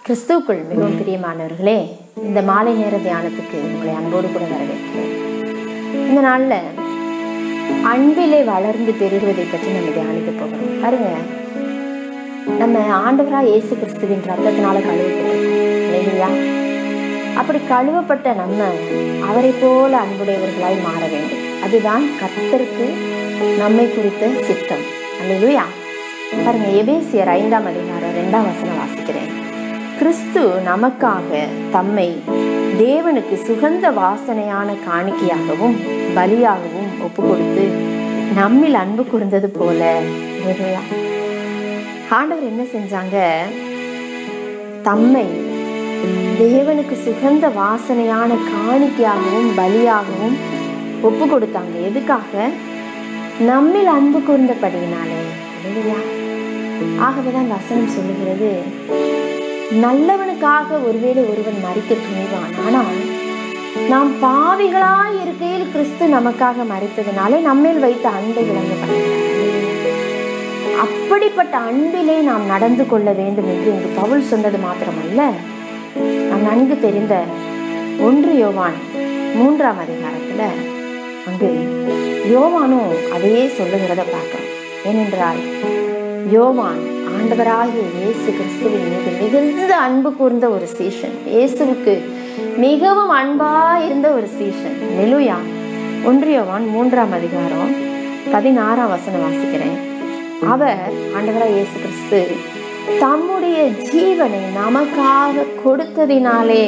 கிறிஸ்துவுக்குள் மிகவும் பிரியமானவர்களே, இந்த மாலை நேர தியானத்துக்கு உங்களை அன்போடு கூட வரவேற்கிறேன். இந்த நாளில் அன்பிலே வளர்ந்து பெருகுவதை பற்றி நம்ம தியானிக்க போகிறோம். பாருங்க, நம்ம ஆண்டவராக இயேசு கிறிஸ்துவின் ரத்தத்தினால கழுவப்பட்டிருக்கோம் இல்லையா? அப்படி கழுவப்பட்ட நம்ம அவரை போல அன்புடையவர்களாய் மாற வேண்டும். அதுதான் கர்த்தருக்கு நம்மை குறித்த சித்தம். அல்லேலூயா. பாருங்க, எபேசியர் 5ஆம் அதிகாரம் 2ஆம் வசனம் வாசிக்கிறேன். கிறிஸ்து நமக்காக தம்மை தேவனுக்கு சுகந்த வாசனையான காணிக்கையாகவும் பலியாகவும் ஒப்பு கொடுத்து நம்மில் அன்பு கூர்ந்தது போல. ஆண்டவர் என்ன செஞ்சாங்க? தம்மை தேவனுக்கு சுகந்த வாசனையான காணிக்கையாகவும் பலியாகவும் ஒப்பு கொடுத்தாங்க. எதுக்காக? நம்மில் அன்பு கூர்ந்தபடியினாலே. ஆகவேதான் வசனம் சொல்லுகிறது, நல்லவனுக்காக ஒருவேளை ஒருவன் மரிக்க துணிவான், ஆனால் நாம் பாவிகளாய் இருக்கையில் கிறிஸ்து நமக்காக மரித்ததுனாலே நம்மேல் வைத்த அன்பை விளங்க பண்ணுகிறார். அப்படிப்பட்ட அன்பிலே நாம் நடந்து கொள்ள வேண்டும் என்று இங்கு பவுல் சொன்னது மாத்திரமல்ல, நாம் நன்கு தெரிந்த 1 யோவான் 3ஆம் அதிகாரத்துல அங்கு யோவானும் அதையே சொல்லுகிறத பார்க்கிறோம். ஏனென்றால் யோவான் ஆண்டவராகிய இயேசு கிறிஸ்துவின் மீது மிகுந்த அன்பு கூர்ந்த ஒரு சீஷன், இயேசுவுக்கு மிகவும் அன்பா இருந்த ஒரு சீஷன். அல்லேலூயா. 1 யோவான் 3ஆம் அதிகாரம் 16ஆம் வசனம் வாசிக்கிறேன். அவர் ஆண்டவராகிய இயேசு கிறிஸ்து தம்முடைய ஜீவனை நமக்காக கொடுத்ததினாலே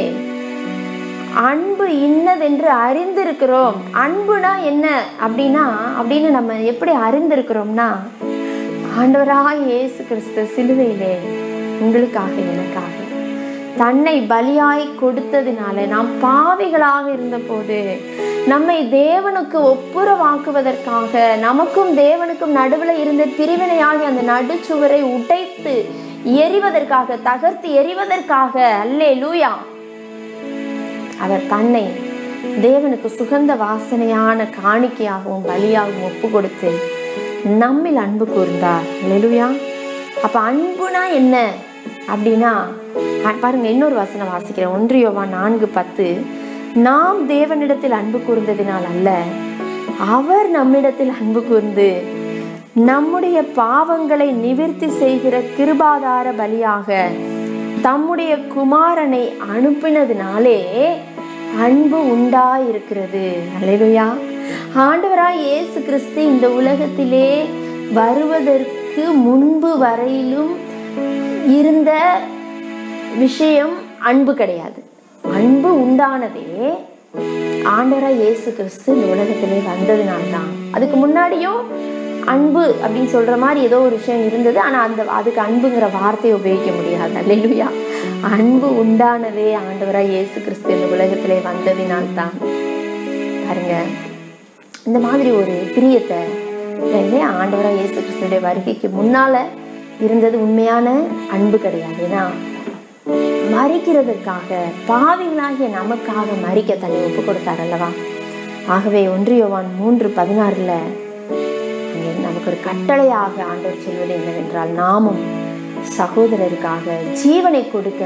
அன்பு இன்னதென்று அறிந்திருக்கிறோம். அன்புனா என்ன அப்படின்னு நம்ம எப்படி அறிந்திருக்கிறோம்னா, ஆண்டவராகிய இயேசு கிறிஸ்து சிலுவையிலே உங்களுக்காக எனக்காக தன்னை பலியாய் கொடுத்ததினால, நாம் பாவிகளாக இருந்த போது நம்மை தேவனுக்கு ஒப்புரவாக்குவதற்காக, நமக்கும் தேவனுக்கும் நடுவில் இருந்த பிரிவினையாகி அந்த நடுச்சுவரை உடைத்து எறிவதற்காக, தகர்த்து எறிவதற்காக, அல்லேலூயா, அவர் தன்னை தேவனுக்கு சுகந்த வாசனையான காணிக்கையாகவும் பலியாகவும் ஒப்பு கொடுத்து நம்மில் அன்பு கூர்ந்தார். அல்லேலூயா. அப்ப அன்புனா என்ன அப்படின்னா, பாருங்க, இன்னொரு வசனம் வாசிக்கிறேன். 1 யோவான் 4:10, நாம் தேவனிடத்தில் அன்பு கூர்ந்ததினால் அல்ல, அவர் நம்மிடத்தில் அன்பு கூர்ந்து நம்முடைய பாவங்களை நிவிர்த்தி செய்கிற கிருபாதார பலியாக தம்முடைய குமாரனை அனுப்பினதினாலே அன்பு உண்டாயிருக்கிறது. அல்லேலூயா. ஆண்டவராய் இயேசு கிறிஸ்து இந்த உலகத்திலே வருவதற்கு முன்பு வரையிலும் இருந்த விஷயம் அன்பு கிடையாது. அன்பு உண்டானதே ஆண்டவராய் இயேசு கிறிஸ்து இந்த உலகத்திலே வந்ததுனால்தான். அதுக்கு முன்னாடியும் அன்பு அப்படின்னு சொல்ற மாதிரி ஏதோ ஒரு விஷயம் இருந்தது, ஆனா அதுக்கு அன்புங்கிற வார்த்தையை உபயோகிக்க முடியாது. அல்லேலூயா. அன்பு உண்டானதே ஆண்டவராய் இயேசு கிறிஸ்து இந்த உலகத்திலே வந்ததினால்தான். பாருங்க, இந்த மாதிரி ஒரு பிரியத்தை ஆண்டவராய் இயேசு கிறிஸ்துடைய வருகைக்கு முன்னால இருந்தது உண்மையான அன்பு கிடையாது. ஏன்னா மரிக்கிறதுக்காக, பாவிகளாகிய நமக்காக மரிக்க தன்னை ஒப்பு கொடுத்தார் அல்லவா? ஆகவே 1 யோவான் 3:16 நமக்கு ஒரு கட்டளையாக ஆண்டவர் சொல்வது என்னவென்றால், நாமும் சகோதரருக்காக ஜீவனை கொடுக்க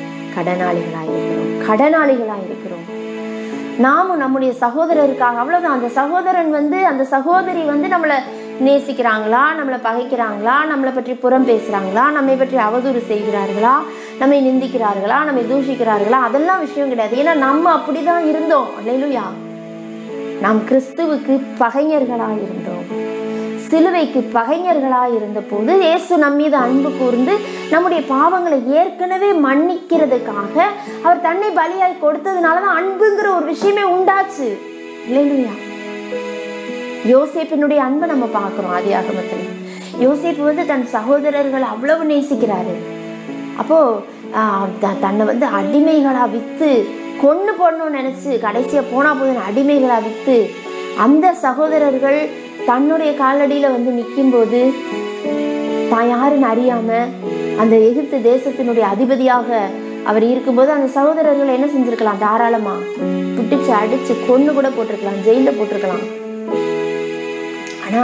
கடனாளிகளாயிருக்கிறோம். நாமும் நம்முடைய சகோதரருக்காக, அவ்வளவுதான். அந்த சகோதரன் அந்த சகோதரி நம்மளை நேசிக்கிறாங்களா, நம்மளை பகைக்கிறாங்களா, நம்மளை பற்றி புறம் பேசுறாங்களா, நம்மை பற்றி அவதூறு செய்கிறார்களா, நம்மை நிந்திக்கிறார்களா, நம்மை தூஷிக்கிறார்களா, அதெல்லாம் விஷயம் கிடையாது. ஏன்னா நம்ம அப்படிதான் இருந்தோம். அல்லேலூயா. நாம் கிறிஸ்துவுக்கு பகைஞர்களாய் இருந்தோம். சிலுவைக்கு பகைஞர்களாய் இருந்த போது இயேசு நம் மீது அன்பு கூர்ந்து நம்முடைய பாவங்களை ஏற்கனவே மன்னிக்கிறதுக்காக அவர் தன்னை பலியாய் கொடுத்ததுனாலதான் அன்புங்கிற ஒரு விஷயமே உண்டாச்சு. இல்லையா? யோசேப்பினுடைய அன்பை நம்ம பார்க்கிறோம் ஆதியாகமத்துல. யோசேப்பு தன் சகோதரர்கள் அவ்வளவு நேசிக்கிறாரு. அப்போ தன்னை அடிமைகளா வித்து கொன்னு போடணும்னு நினைச்சு கடைசியா போனா போதுன்னு அடிமைகளா வித்து அந்த சகோதரர்கள் தன்னுடைய காலடியில நிற்கும் போது தான் யாருன்னு அறியாம அந்த எகிப்து தேசத்தினுடைய அதிபதியாக அவர் இருக்கும்போது அந்த சகோதரர்கள் என்ன செஞ்சிருக்கலாம்? தாராளமா புட்டிச்சு அடிச்சு கொன்னு கூட போட்டிருக்கலாம், ஜெயில போட்டிருக்கலாம். ஆனா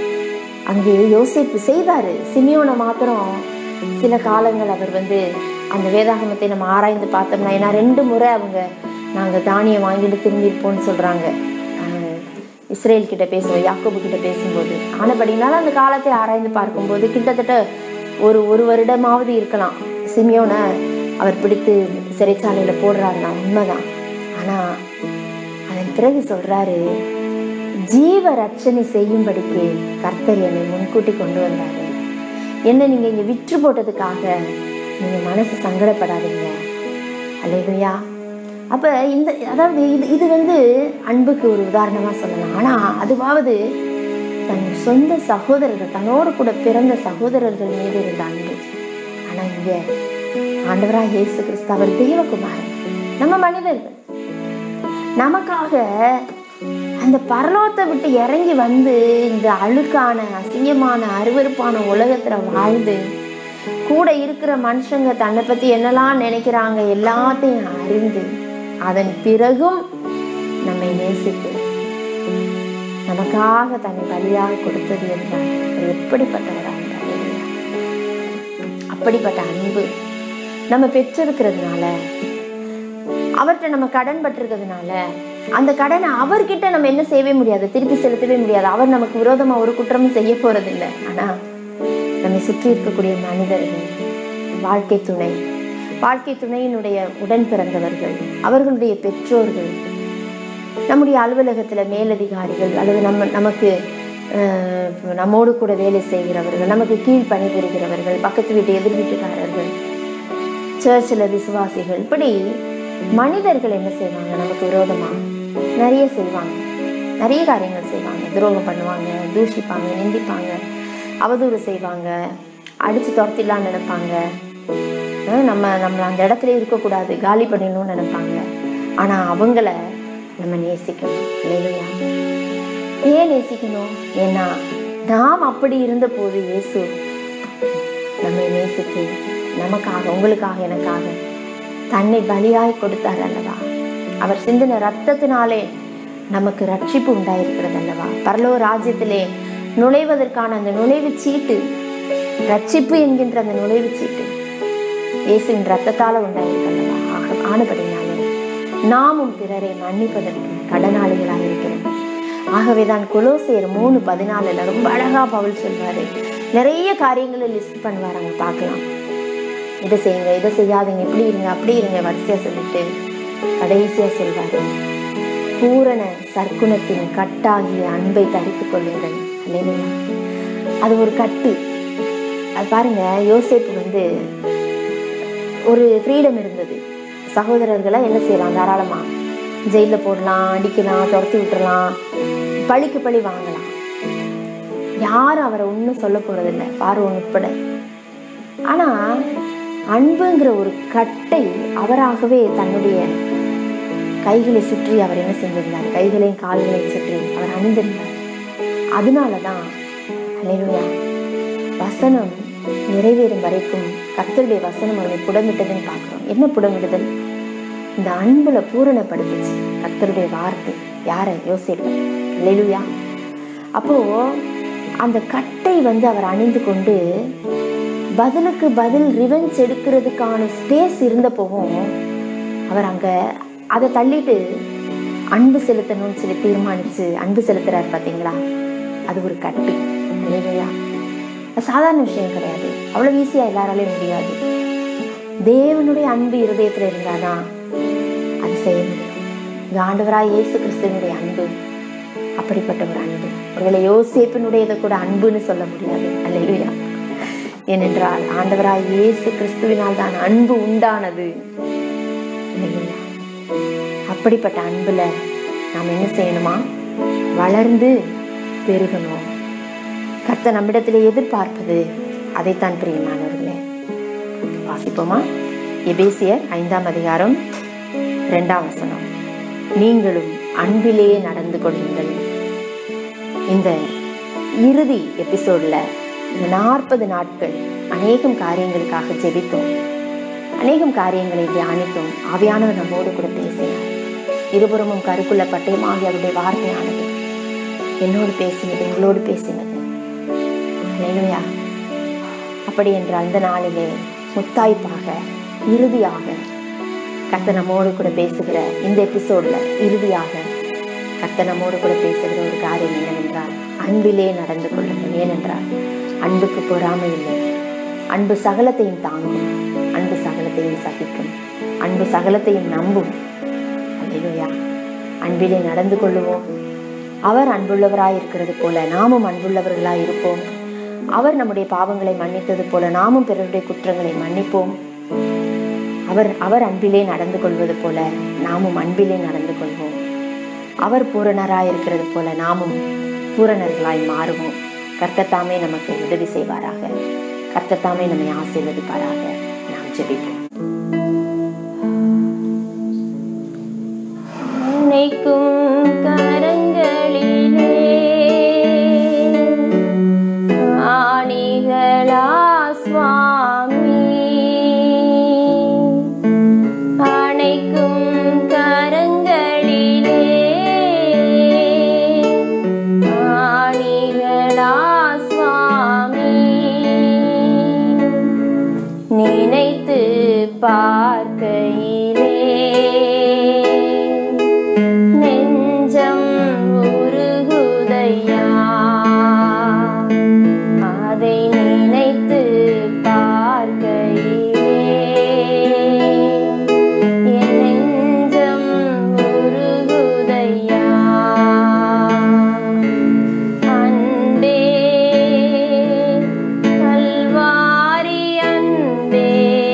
அங்கே யோசேப்பு செய்தாரு. சிமியோனை மாத்திரம் சில காலங்கள் அவர் அந்த வேதாகமத்தை நம்ம ஆராய்ந்து பார்த்தோம்னா, ஏன்னா 2 முறை அவங்க நாங்கள் தானியம் வாங்கிட்டு திரும்பியிருப்போம்னு சொல்கிறாங்க. இஸ்ரேல் கிட்ட பேசுவோம், யாக்கோபு கிட்ட பேசும்போது. ஆனபடினால அந்த காலத்தை ஆராய்ந்து பார்க்கும்போது கிட்டத்தட்ட ஒரு வருடமாவது இருக்கலாம். சிமியோனை அவர் பிடித்து சிறைச்சாலையில் போடுறாருன்னா உண்மைதான். ஆனால் அதன் பிறகு சொல்கிறாரு, ஜீவ ரட்சணை செய்யும்படிக்கு கர்த்தர் என்னை முன்கூட்டி கொண்டு வந்தார். என்ன நீங்கள் இங்கே விற்று போட்டதுக்காக நீங்கள் மனசு சங்கடப்படாதீங்க. அல்லேலூயா. அப்போ அதாவது இது அன்புக்கு ஒரு உதாரணமாக சொல்லலாம். ஆனால் அதுவாவது தன் சொந்த சகோதரர்கள், தன்னோடு கூட பிறந்த சகோதரர்கள் மீது இருந்த அன்பு. ஆனால் இங்கே ஆண்டவராக இயேசு கிறிஸ்து அவர் தேவகுமாரன், நம்ம மனிதர்கள், நமக்காக அந்த பரலோகத்தை விட்டு இறங்கி வந்து இந்த அழுக்கான அசிங்கமான அருவருப்பான உலகத்தில் வாழ்ந்து கூட இருக்கிற மனுஷங்க தன்னை பற்றி என்னெல்லாம் நினைக்கிறாங்க எல்லாத்தையும் அறிந்து அதன் பிறகும் நம்மை நேசித்து நமக்காக தன்னை பலியாக கொடுத்தது என்றால் எப்படிப்பட்டவராக அப்படிப்பட்ட அன்பு நம்ம பெற்றிருக்கிறதுனால, அவர்கிட்ட நம்ம கடன் பட்டிருக்கிறதுனால, அந்த கடனை அவர்கிட்ட நம்ம என்ன செய்யவே முடியாது, திருப்பி செலுத்தவே முடியாது. அவர் நமக்கு விரோதமாக ஒரு குற்றமும் செய்ய போறதில்லை. ஆனால் நம்மை சுற்றி இருக்கக்கூடிய மனிதர்கள், வாழ்க்கை துணையினுடைய உடன் பிறந்தவர்கள், அவர்களுடைய பெற்றோர்கள், நம்முடைய அலுவலகத்தில் மேலதிகாரிகள், அல்லது நமக்கு நம்மோடு கூட வேலை செய்கிறவர்கள், நமக்கு கீழ் பணிபுரிகிறவர்கள், பக்கத்து வீட்டு எதிர் வீட்டுக்காரர்கள், சர்ச்சில் விசுவாசிகள், இப்படி மனிதர்கள் என்ன செய்வாங்க, நமக்கு விரோதமாக நிறைய செய்வாங்க, நிறைய காரியங்கள் செய்வாங்க. துரோகம் பண்ணுவாங்க, தூஷிப்பாங்க, நிந்திப்பாங்க, அவதூறு செய்வாங்க, அடித்து துரத்திடலான்னு நினைப்பாங்க. நம்ம அந்த இடத்துல இருக்கக்கூடாது, காலி பண்ணிடணும்னு நினைப்பாங்க. ஆனால் அவங்கள நம்ம நேசிக்கணும். இல்லையா? ஏன் நேசிக்கணும்? ஏன்னா நாம் அப்படி இருந்த போது இயேசு நம்மை நேசித்து நமக்காக, உங்களுக்காக, எனக்காக தன்னை பலியாய் கொடுத்தார் அல்லவா? அவர் சிந்தின ரத்தத்தினாலே நமக்கு ரட்சிப்பு உண்டாயிருக்கிறது அல்லவா? பரலோக ராஜ்யத்திலே நுழைவதற்கான அந்த நுழைவு சீட்டு, ரட்சிப்பு என்கின்ற அந்த நுழைவு சீட்டு இயேசுவின் ரத்தத்தால் உண்டாயிருக்கல்லவா? ஆனபடினாலே நாமும் பிறரை மன்னிப்பதற்கு கடனாளிகளாக இருக்கிறோம். ஆகவேதான் கொலோசியர் 3:14 ரொம்ப அழகா பவுல் சொல்வாரு. நிறைய காரியங்களை லிஸ்ட் பண்ணுவார், அங்கே பார்க்கலாம். இதை செய்யுங்க, இதை செய்யாதீங்க, இப்படி இருங்க, அப்படி இருங்க, வரிசையா சொல்லிட்டு கடைசியா சொல்வாரு, பூரண சற்குணத்தின் கட்டாகிய அன்பை தரித்துக் கொள்ளுங்கள். அல்லேலூயா. அது ஒரு கட்டு. அது பாருங்க, யோசேப்பு ஒரு ஃப்ரீடம் இருந்தது. சகோதரர்களை என்ன செய்யலாம், தாராளமாக ஜெயிலில் போடலாம், அடிக்கலாம், துரத்தி விட்டுறலாம், பழிக்கு பழி வாங்கலாம். யாரும் அவரை ஒன்றும் சொல்ல போறதில்லை, பார்வோன் உட்பட. ஆனால் அன்புங்கிற ஒரு கட்டை அவராகவே தன்னுடைய கைகளை சுற்றி அவர் என்ன செஞ்சிருந்தார், கைகளையும் கால்களையும் சுற்றி அவர் அணிந்திருந்தார். அதனால தான் அல்லேலூயா, வசனம் நிறைவேறும் வரைக்கும் கர்த்தருடைய வசனம் அவரை புடமிட்டதுன்னு பார்க்குறோம். என்ன புடமிடுதல்? இந்த அன்புல பூரணப்படுத்துச்சு கர்த்தருடைய வார்த்தை. யாரை? யோசேப்பு. அல்லேலூயா. அப்போ அந்த கட்டை அவர் அணிந்து கொண்டு பதிலுக்கு பதில் ரிவெஞ்ச் எடுக்கிறதுக்கான ஸ்பேஸ் இருந்தப்போவும் அவர் அங்கே அதை தள்ளிட்டு அன்பு செலுத்தணும்னு சொல்லி தீர்மானித்து அன்பு செலுத்துறாரு. பார்த்தீங்களா? அது ஒரு கட்டு. அல்லேலூயா. சாதாரண விஷயம் கிடையாது, அவ்வளோ ஈஸியாக எல்லாராலையும் முடியாது. தேவனுடைய அன்பு இருதயத்தில் இருந்தாதான் அது செய்ய முடியும். இந்த ஆண்டவராய் இயேசு கிறிஸ்துவனுடைய அன்பு அப்படிப்பட்ட ஒரு அன்பு. ஒருவேளை யோசேப்பினுடையதை கூட அன்புன்னு சொல்ல முடியாது. அல்லேலூயா. ஏனென்றால் ஆண்டவராய் இயேசு கிறிஸ்துவினால் தான் அன்பு உண்டானது. அல்லேலூயா. அப்படிப்பட்ட அன்புல நாம் என்ன செய்யணுமா? வளர்ந்து பெருகணும். கர்த்தர் நம்மிடத்திலே எதிர்பார்ப்பது அதைத்தான். பிரியமானவர்களே, வாசிப்போமா? எபேசியர் 5:2 நீங்களும் அன்பிலேயே நடந்து கொள்ளுங்கள். இந்த இறுதி எபிசோட்ல 40 நாட்கள் அநேகம் காரியங்களுக்காக ஜெபித்தோம், அநேகம் காரியங்களை தியானித்தோம். ஆவியானவர் நம்மோடு கூட பேசினார். இருபுறமும் கருக்குள்ள பட்டயமாகி அவருடைய வார்த்தையானது என்னோடு பேசினது, உங்களோடு பேசினது. அல்லேலூயா. அப்படி என்ற அந்த நாளிலே முத்தாய்ப்பாக இறுதியாக கர்த்தர் நம்மோடு கூட பேசுகிற இந்த எபிசோட்ல இறுதியாக கர்த்தர் நம்மோடு கூட பேசுகிற ஒரு காரியம் என்னவென்றால், அன்பிலே நடந்து கொள்ளுங்கள். ஏனென்றால் அன்புக்கு பொறாமை இல்லை. அன்பு சகலத்தையும் தாங்கும், அன்பு சகலத்தையும் சகிக்கும், அன்பு சகலத்தையும் நம்பும். அல்லேலூயா. அன்பிலே நடந்து கொள்ளுவோம். அவர் அன்புள்ளவராய் இருக்கிறது போல நாமும் அன்புள்ளவர்களாய் இருப்போம். அவர் நம்முடைய பாவங்களை மன்னித்தது போல நாமும் பிறருடைய குற்றங்களை மன்னிப்போம். அவர் அன்பிலே நடந்து கொள்வது போல நாமும் அன்பிலே நடந்து கொள்வோம். அவர் பூரணராய் இருக்கிறது போல நாமும் பூரணர்களாய் மாறுவோம். கர்த்தர் தாமே நமக்கு உதவி செய்வாராக. கர்த்தர் தாமே நம்மை ஆசீர்வதிப்பாராக. நாம் ஜெபிப்போம். நினைக்கும் கரங்களிலே ஆணிகளா சுவாமி, அணைக்கும் கரங்களிலே ஆணிகளா சுவாமி, நினைத்து பார்க்கையிலே நெஞ்சம் உருகுதையா, அதை நினைத்து பார்க்கையிலே என் நெஞ்சம் உருகுதையா. அன்பே கல்வாரி அன்பே,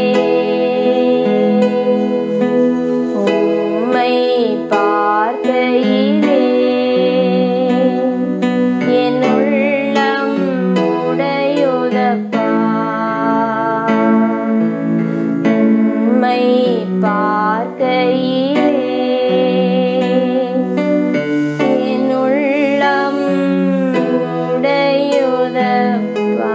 உம்மை பார்க்கையிலே என் உள்ளம் உடையுதப்பா. உம்மை பார்க்கையிலே என் உள்ளம் உடையுதப்பா.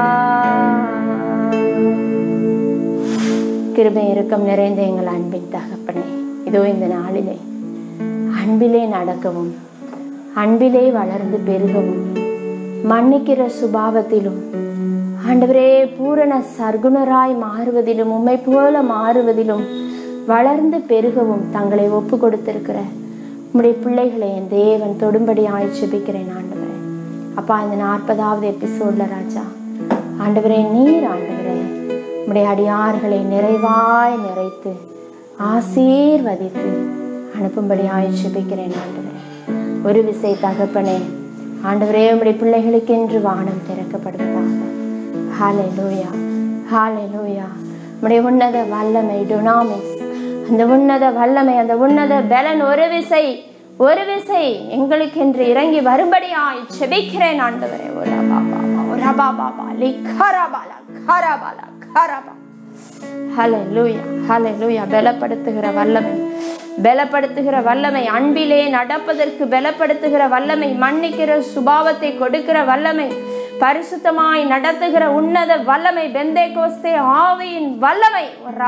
கிருபை இரக்கம் நிறைந்த எங்கள் அன்பின் தகப்பனே, இதோ இந்த நாளிலே அன்பிலே நடக்கவும் அன்பிலே வளர்ந்து பெருகவும் மன்னிக்கிற சுபாவத்திலும் ஆண்டவரே பூரண சர்க்குணராய் மாறுவதிலும் உம்மை போல மாறுவதிலும் வளர்ந்து பெருகவும் தங்களை ஒப்பு கொடுத்திருக்கிற உம்முடைய பிள்ளைகளை என் தேவன் தொடும்படியாய் ஜெபிக்கிறேன் ஆண்டவரே. அப்பா, இந்த 40வது எபிசோட்ல ராஜா ஆண்டவரே, நீர் ஆண்டவரே உம்முடைய அடியார்களை நிறைவாய் நிறைத்து ஆசீர்வதித்து அனுப்பும்படியாய் ஜெபிக்கிறேன் ஆண்டவரே. ஒரு விசை தகப்பனே ஆண்டவரே, உம்முடைய பிள்ளைகளுக்கென்று வானம் திறக்கப்படுவதாக. ஹல்லேலூயா, ஹல்லேலூயா. உம்முடைய உன்னத வல்லமை டுனாமிஸ், அந்த உன்னத வல்லமை, அந்த உன்னத பலன் ஒரு விசை எங்களுக்கென்று இறங்கி வரும்படியாய் ஜெபிக்கிறேன் ஆண்டவரே. ஹல்லேலூயா, ஹல்லேலூயா. பலப்படுத்துகிற வல்லமை, அன்பிலே நடப்பதற்கு பலப்படுத்துகிற வல்லமை, மன்னிக்கிற சுபாவத்தை கொடுக்கிற வல்லமை, பரிசுத்தமாய் நடத்துகிற உன்னத வல்லமை, பெந்தேகோஸ்தே ஆவியின் வல்லமை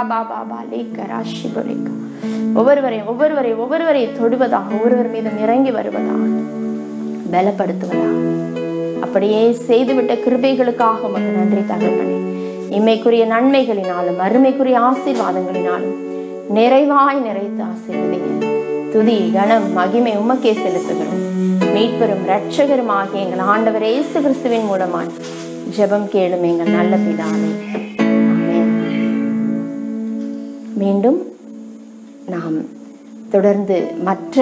ஒவ்வொருவரையும் தொடுவதாக, ஒவ்வொருவர் மீதும் இறங்கி வருவதாக, பலப்படுத்துவதாக. அப்படியே செய்துவிட்ட கிருபைகளுக்காக உமக்கு நன்றி தகப்பனே. இம்மைக்குரிய நன்மைகளினாலும் அருமைக்குரிய ஆசீர்வாதங்களினாலும் நிறைவாய் நிறைத்து ஆசீர்வதிங்க. துதி கனம் மகிமை உமக்கே செலுத்துகிறோம். மீட்பெரும் இரட்சகரும் ஆகிய எங்கள் ஆண்டவர் இயேசு கிறிஸ்துவின் மூலமாய் ஜெபம் கேளும் எங்கள் நல்ல பிதாவே. ஆமென். மீண்டும் நாம் தொடர்ந்து மற்ற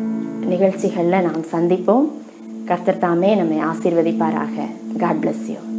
நிகழ்ச்சிகளில் நாம் சந்திப்போம். கர்த்தர் தாமே நம்மை ஆசீர்வதிப்பாராக. God bless you.